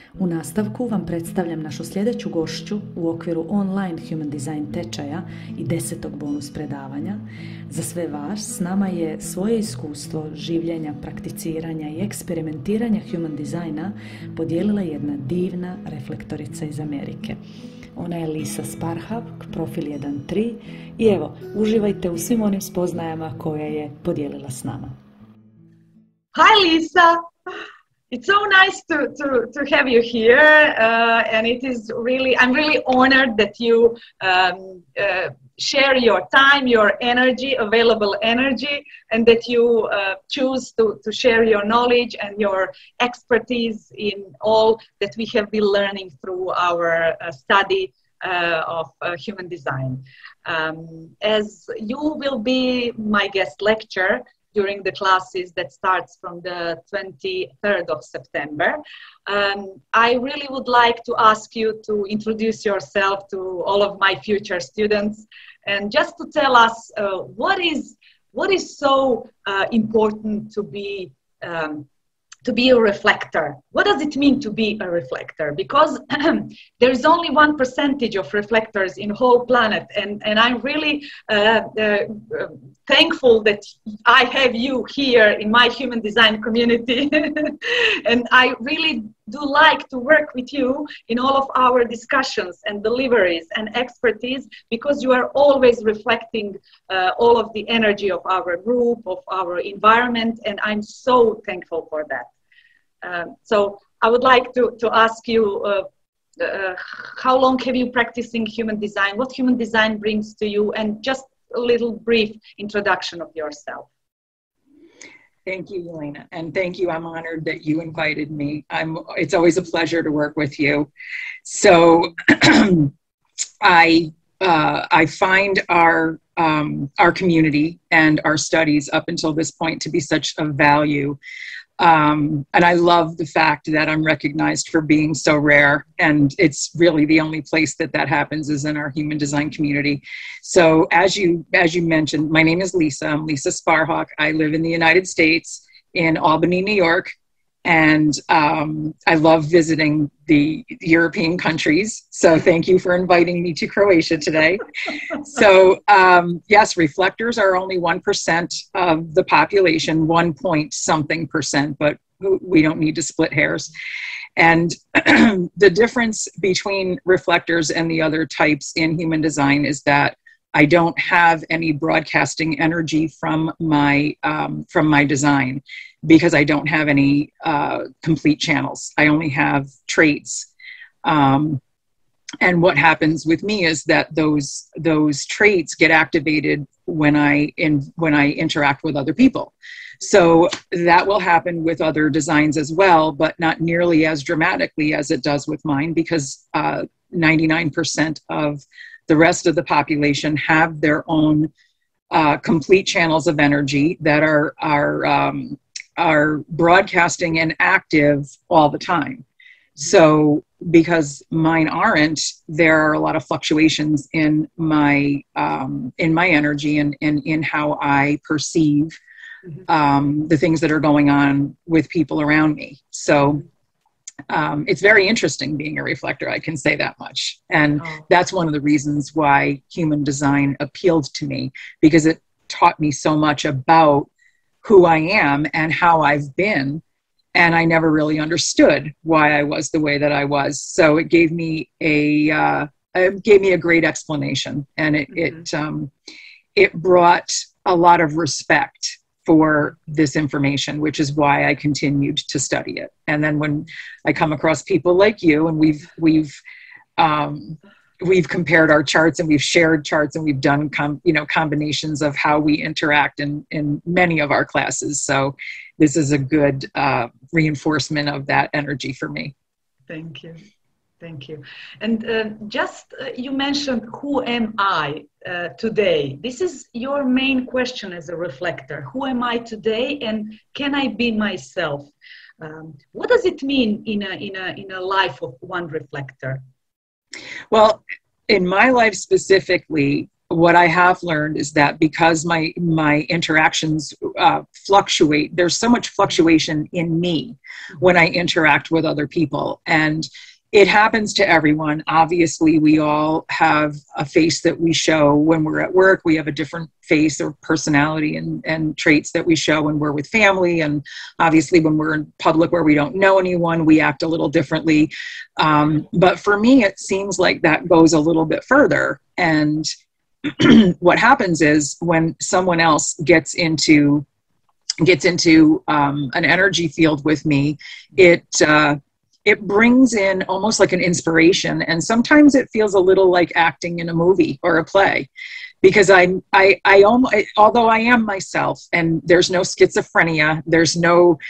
U nastavku vam predstavljam našu sljedeću gošću u okviru online Human Design tečaja i 10. bonus predavanja. Za sve vas s nama je svoje iskustvo življenja, prakticiranja i eksperimentiranja Human Designa podijelila jedna divna reflektorica iz Amerike. Ona je Lisa Sparhawk, profil 1.3 i evo, uživajte u svim onim spoznajama koje je podijelila s nama. Hi Lisa! It's so nice to have you here, and I'm really honored that you share your time, your energy, available energy, and that you choose to share your knowledge and your expertise in all that we have been learning through our study of human design. As you will be my guest lecturer during the classes that starts from the 23rd of September. I really would like to ask you to introduce yourself to all of my future students and just to tell us what is so important to be a reflector. What does it mean to be a reflector? Because there is only 1% of reflectors in whole planet, and I'm really thankful that I have you here in my human design community. And I really do like to work with you in all of our discussions and deliveries and expertise, because you are always reflecting all of the energy of our group, of our environment, and I'm so thankful for that. So I would like to ask you, how long have you practicing human design? What human design brings to you? And just a little brief introduction of yourself. Thank you, Yelena, and thank you. I'm honored that you invited me. It's always a pleasure to work with you. So I find our community and our studies up until this point to be such a value. And I love the fact that I'm recognized for being so rare, and it's really the only place that happens is in our human design community. So as you mentioned, my name is Lisa. I'm Lisa Sparhawk. I live in the United States in Albany, New York, and I love visiting the European countries. So thank you for inviting me to Croatia today. So yes, reflectors are only 1% of the population, 1 point something percent, but we don't need to split hairs. And the difference between reflectors and the other types in human design is that I don't have any broadcasting energy from my design, because I don't have any complete channels. I only have traits. And what happens with me is that those traits get activated when I interact with other people. So that will happen with other designs as well, but not nearly as dramatically as it does with mine, because 99% of the rest of the population have their own complete channels of energy that are broadcasting and active all the time. So because mine aren't, there are a lot of fluctuations in my energy and in how I perceive the things that are going on with people around me. So it's very interesting being a reflector, I can say that much. And that's one of the reasons why human design appealed to me, because it taught me so much about who I am and how I've been. And I never really understood why I was the way that I was. So it gave me a great explanation, and it brought a lot of respect for this information, which is why I continued to study it. And then when I come across people like you, and we've compared our charts, and we've shared charts, and we've done combinations of how we interact in many of our classes. So this is a good reinforcement of that energy for me. Thank you. Thank you. And you mentioned, who am I today? This is your main question as a reflector. Who am I today, and can I be myself? What does it mean in a life of one reflector? Well, in my life specifically, what I have learned is that because my interactions fluctuate, there's so much fluctuation in me when I interact with other people. And it happens to everyone. Obviously, we all have a face that we show when we're at work. We have a different face or personality and traits that we show when we're with family. And obviously, when we're in public where we don't know anyone, we act a little differently. But for me, it seems like that goes a little bit further. And what happens is when someone else gets into an energy field with me, it brings in almost like an inspiration. And sometimes it feels a little like acting in a movie or a play, because although I am myself, and there's no schizophrenia, there's no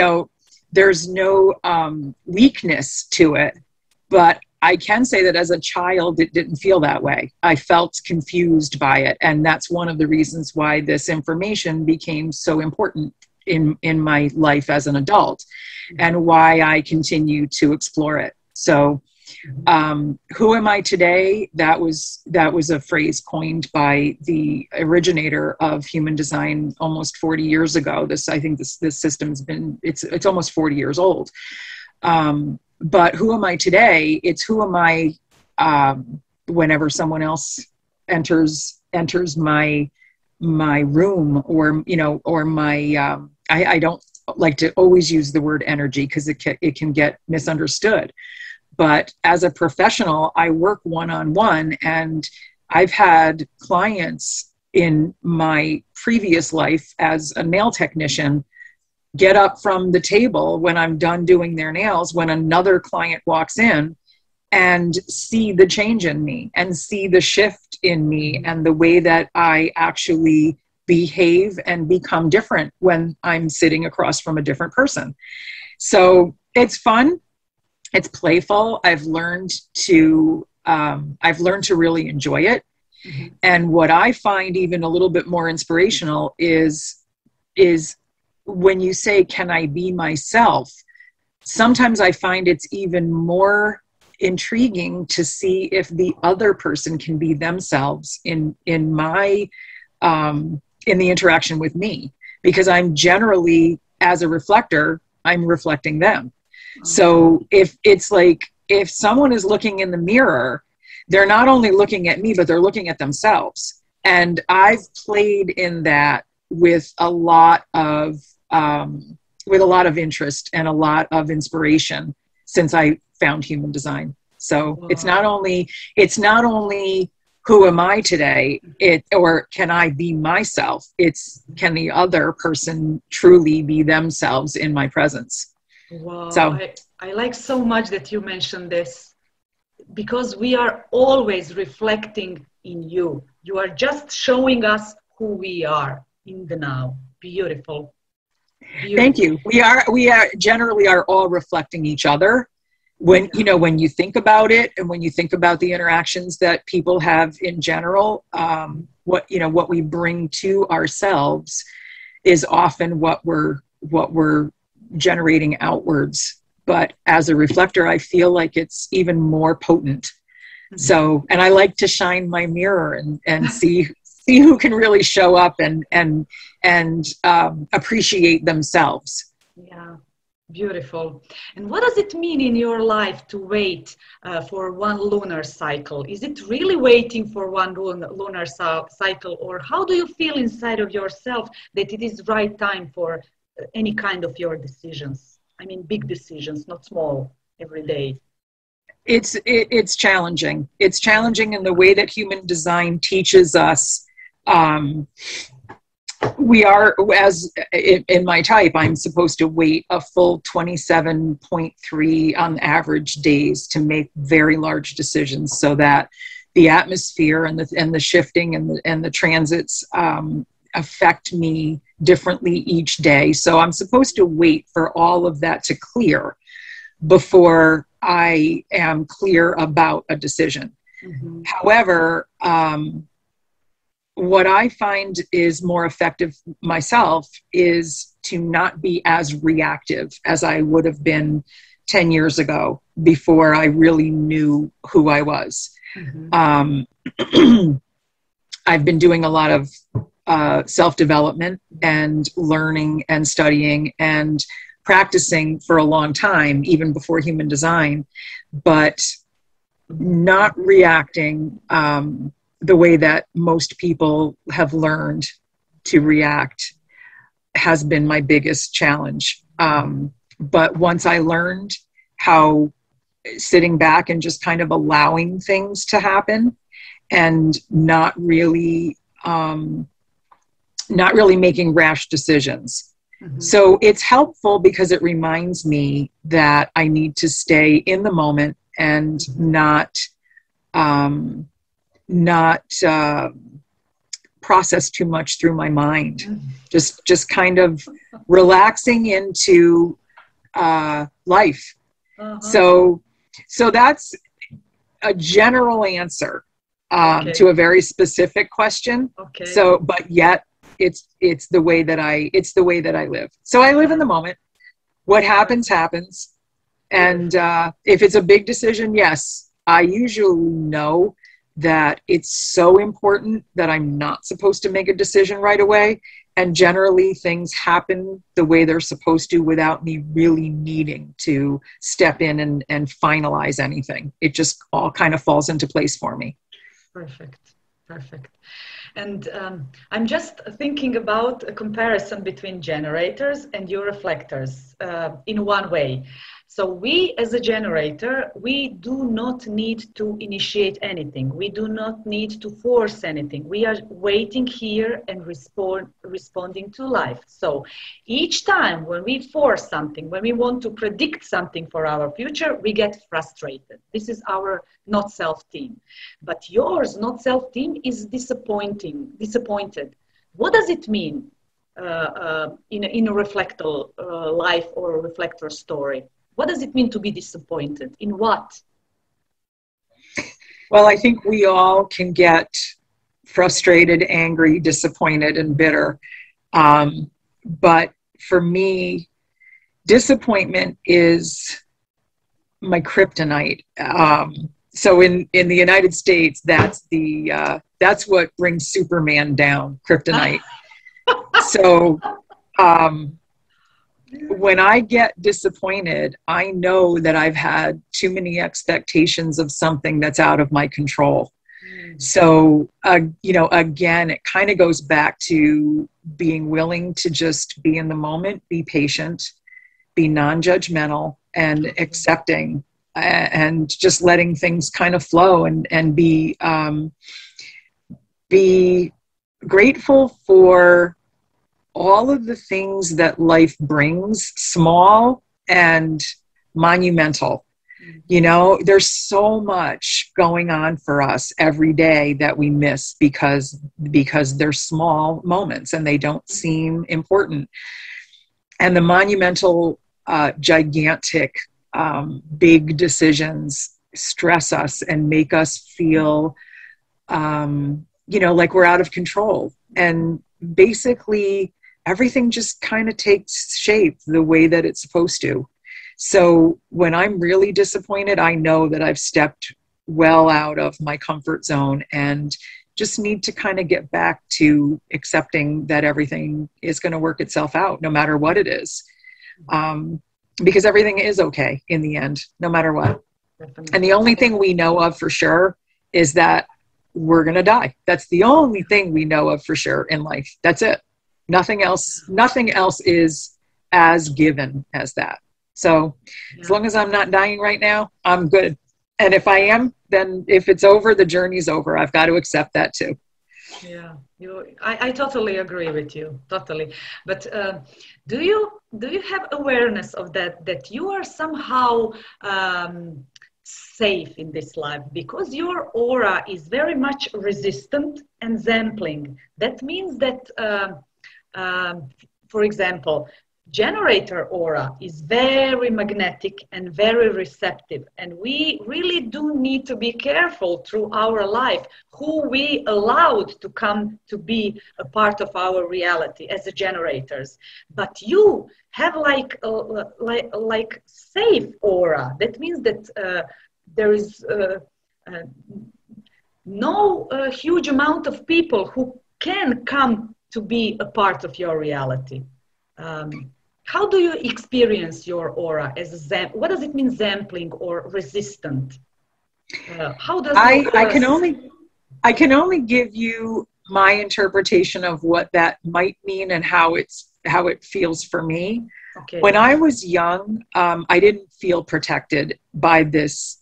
weakness to it. But I can say that as a child, it didn't feel that way. I felt confused by it. And that's one of the reasons why this information became so important in my life as an adult, and why I continue to explore it. So who am I today? That was a phrase coined by the originator of human design almost 40 years ago. I think this system's been, it's almost 40 years old. But who am I today? It's who am I whenever someone else enters my room, or my I don't like to always use the word energy because it can get misunderstood. But as a professional, I work one-on-one, and I've had clients in my previous life as a nail technician get up from the table when I'm done doing their nails, when another client walks in, and see the change in me and see the shift in me and the way that I actually behave and become different when I'm sitting across from a different person. So it's fun. It's playful. I've learned to really enjoy it. Mm-hmm. And what I find even a little bit more inspirational is when you say, can I be myself? Sometimes I find it's even more intriguing to see if the other person can be themselves in the interaction with me, because I'm generally, as a reflector, I'm reflecting them. So if someone is looking in the mirror, they're not only looking at me, but they're looking at themselves. And I've played in that with a lot of interest and a lot of inspiration since I found human design. So wow. It's not only who am I today, or can I be myself? It's, can the other person truly be themselves in my presence? Wow. So I like so much that you mentioned this, because we are always reflecting in you. You are just showing us who we are in the now. Beautiful. Thank you. We are generally all reflecting each other. When you think about it, and when you think about the interactions that people have in general, what we bring to ourselves is often what we're generating outwards. But as a reflector, I feel like it's even more potent. Mm-hmm. So, and I like to shine my mirror and see who can really show up and appreciate themselves. Yeah. Beautiful. And what does it mean in your life to wait for one lunar cycle? Is it really waiting for one lunar cycle, or how do you feel inside of yourself that it is right time for any kind of your decisions? I mean, big decisions, not small, every day. It's challenging. It's challenging in the way that human design teaches us. We are, as in my type, I'm supposed to wait a full 27.3 on average days to make very large decisions, so that the atmosphere and the shifting and the transits affect me differently each day. So I'm supposed to wait for all of that to clear before I am clear about a decision. Mm-hmm. However, what I find is more effective myself is to not be as reactive as I would have been 10 years ago, before I really knew who I was. Mm-hmm. I've been doing a lot of self-development and learning and studying and practicing for a long time, even before human design, but not reacting the way that most people have learned to react has been my biggest challenge. But once I learned how sitting back and just kind of allowing things to happen and not really making rash decisions. Mm-hmm. So it's helpful because it reminds me that I need to stay in the moment and not process too much through my mind. Mm-hmm. Just kind of relaxing into life. Uh-huh. So that's a general answer to a very specific question. Okay. So, but yet it's the way that I live. So I live in the moment. What happens, happens. And if it's a big decision, yes, I usually know that it's so important that I'm not supposed to make a decision right away. And generally things happen the way they're supposed to without me really needing to step in and finalize anything. It just all kind of falls into place for me. Perfect. And I'm just thinking about a comparison between generators and your reflectors in one way. So we, as a generator, we do not need to initiate anything. We do not need to force anything. We are waiting here and responding to life. So each time when we force something, when we want to predict something for our future, we get frustrated. This is our not self team. But yours not self team is disappointed. What does it mean in a reflector life or a reflector story? What does it mean to be disappointed? In what? Well, I think we all can get frustrated, angry, disappointed, and bitter. But for me, disappointment is my kryptonite. So in the United States, that's what brings Superman down, kryptonite. So when I get disappointed, I know that I've had too many expectations of something that's out of my control. So, again, it kind of goes back to being willing to just be in the moment, be patient, be non-judgmental, and accepting, and just letting things kind of flow, and be grateful for all of the things that life brings, small and monumental. You know, there's so much going on for us every day that we miss because they're small moments and they don't seem important. And the monumental, gigantic, big decisions stress us and make us feel, like we're out of control. And basically, everything just kind of takes shape the way that it's supposed to. So when I'm really disappointed, I know that I've stepped well out of my comfort zone and just need to kind of get back to accepting that everything is going to work itself out, no matter what it is. Because everything is okay in the end, no matter what. And the only thing we know of for sure is that we're going to die. That's the only thing we know of for sure in life. That's it. Nothing else is as given as that. So as long as I'm not dying right now, I'm good. And if I am, then if it's over, the journey's over. I've got to accept that too. Yeah, I totally agree with you, totally. But do you have awareness of that you are somehow safe in this life because your aura is very much resistant and sampling? That means that for example, generator aura is very magnetic and very receptive, and we really do need to be careful through our life who we allowed to come to be a part of our reality as a generators. But you have like safe aura. That means that there is no huge amount of people who can come to be a part of your reality. How do you experience your aura as a what does it mean, sampling or resistant? How does I can only give you my interpretation of what that might mean and how it feels for me. Okay. When I was young, I didn't feel protected by this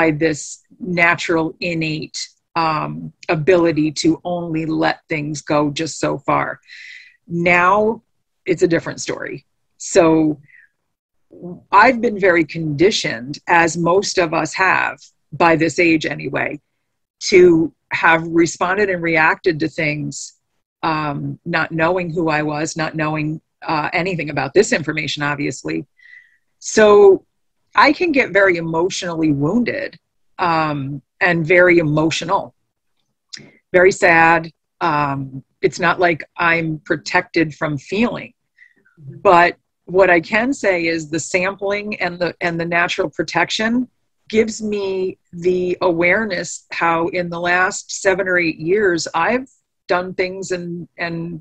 natural innate ability to only let things go just so far. Now it's a different story. So I've been very conditioned, as most of us have by this age anyway, to have responded and reacted to things, not knowing who I was, not knowing anything about this information, obviously. So I can get very emotionally wounded, and very emotional, very sad. It's not like I'm protected from feeling, but what I can say is the sampling and the natural protection gives me the awareness how in the last 7 or 8 years I've done things and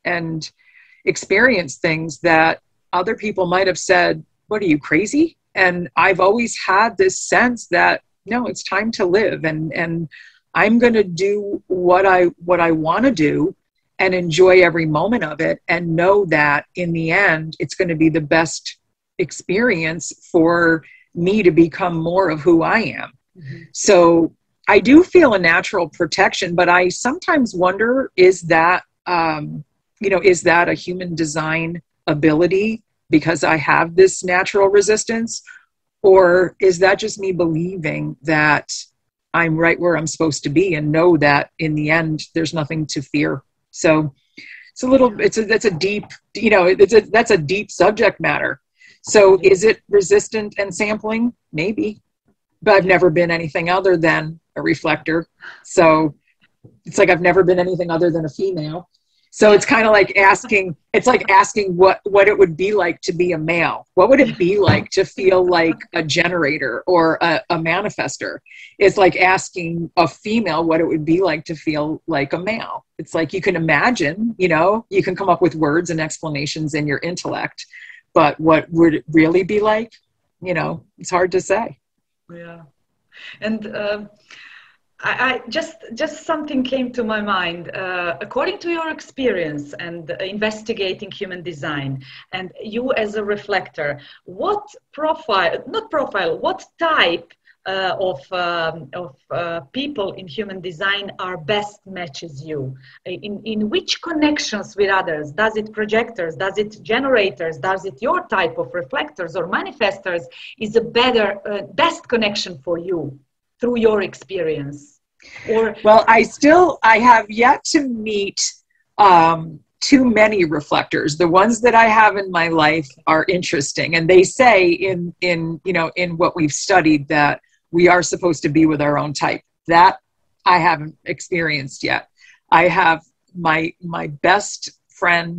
experienced things that other people might have said, "What are you, crazy?" And I've always had this sense that no, it's time to live, and I'm going to do what I want to do and enjoy every moment of it, and know that in the end it's going to be the best experience for me to become more of who I am. Mm-hmm. So I do feel a natural protection, but I sometimes wonder, is that is that a human design ability because I have this natural resistance, or is that just me believing that I'm right where I'm supposed to be and know that in the end there's nothing to fear? So it's that's a deep subject matter. So is it resistant and sampling? Maybe, but I've never been anything other than a reflector. So it's like I've never been anything other than a female. So it's kind of like asking, what it would be like to be a male. What would it be like to feel like a generator or a manifester? It's like asking a female what it would be like to feel like a male. It's like you can imagine, you can come up with words and explanations in your intellect, but what would it really be like? It's hard to say. Yeah. And I just something came to my mind. According to your experience and investigating human design, and you as a reflector, what type of people in human design are best matches you? In which connections with others? Does it projectors? Does it generators? Does it your type of reflectors or manifestors is a best connection for you through your experience? Well, I have yet to meet too many reflectors. The ones that I have in my life are interesting, and they say in what we've studied that we are supposed to be with our own type. That I haven't experienced yet. I have my best friend,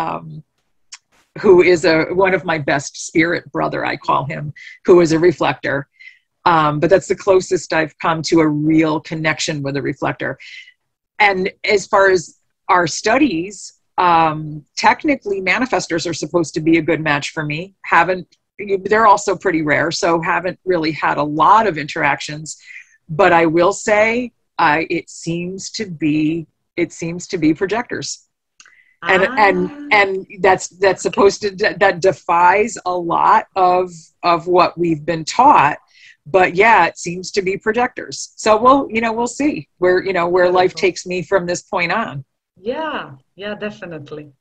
who is one of my best spirit brother, I call him, who is a reflector. But that's the closest I've come to a real connection with a reflector. And as far as our studies, technically manifestors are supposed to be a good match for me. They're also pretty rare, so haven't really had a lot of interactions. But I will say, it seems to be projectors. And that's supposed to, that defies a lot of what we've been taught. But yeah, it seems to be projectors. So we'll see where life takes me from this point on. Yeah, definitely.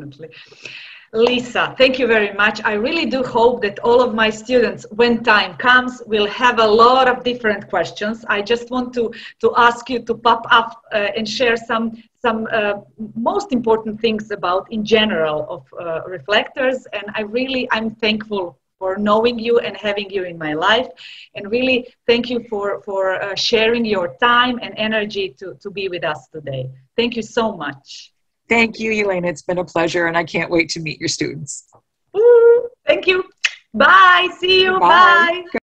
Lisa, thank you very much. I really do hope that all of my students, when time comes, will have a lot of different questions. I just want to ask you to pop up and share some most important things about in general of reflectors. And I'm thankful for knowing you and having you in my life. And really thank you for sharing your time and energy to be with us today. Thank you so much. Thank you, Elena. It's been a pleasure, and I can't wait to meet your students. Ooh, thank you. Bye. See you. Bye. Bye.